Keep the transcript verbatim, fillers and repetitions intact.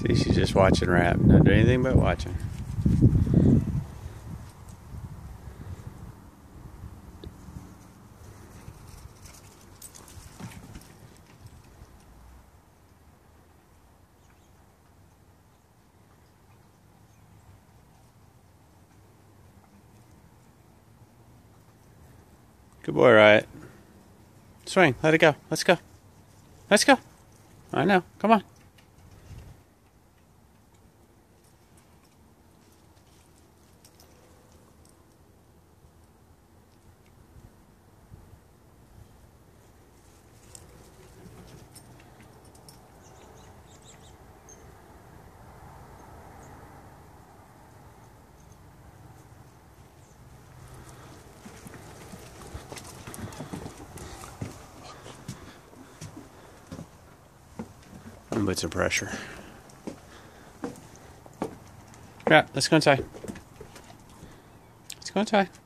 See, she's just watching Rap. Not doing anything but watching. Good boy, Riot. Swing. Let it go. Let's go. Let's go. I know. Come on. I'm put some pressure. Yeah, let's go inside. Let's go inside.